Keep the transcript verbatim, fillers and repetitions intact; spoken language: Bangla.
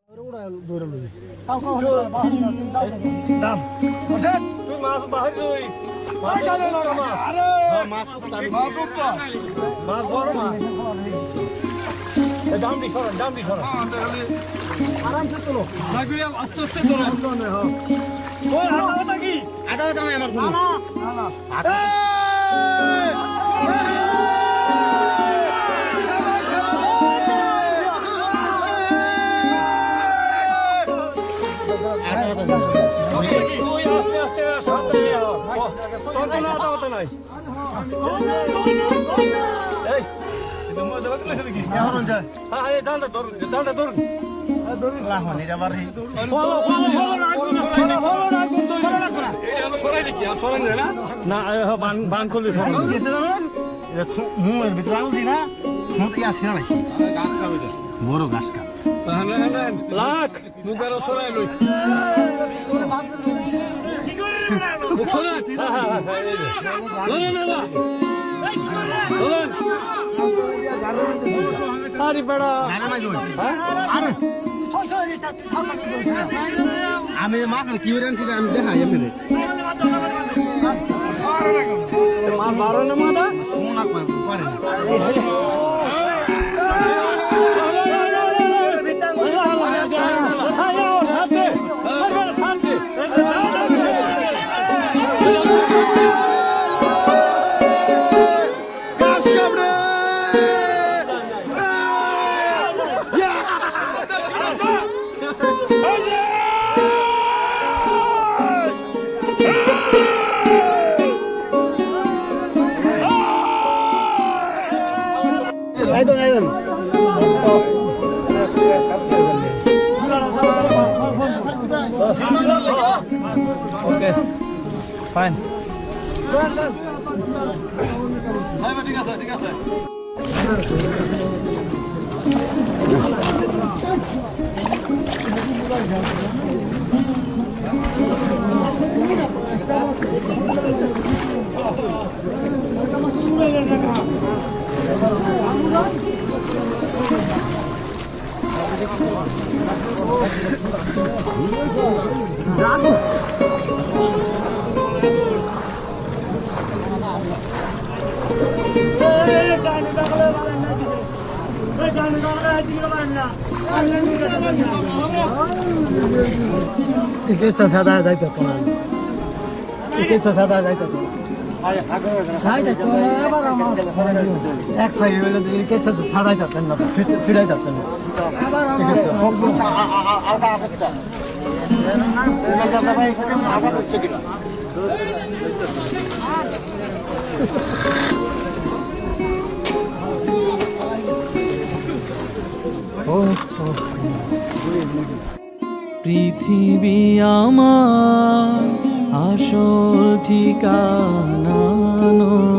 বড় ঘাস কাট লাখ মুখের সরাই লই মুখ সরাই আরে বেড়া আমি মাথার কি আনছি আমি দেখাই এমনি মা বারো না মাথা শোনা পারে না Okay, fine. ঠিক আছে ঠিক আছে Iketsa sada daita to. Iketsa sada daita to. Daita to bara ma. Ek phai hole to iketsa sada daita to na. Sidai daita to. Iketsa. Aga agaccha. Ena jaga bhai sake aga hocche kina. পৃথিবী আমার আসল ঠিকানা।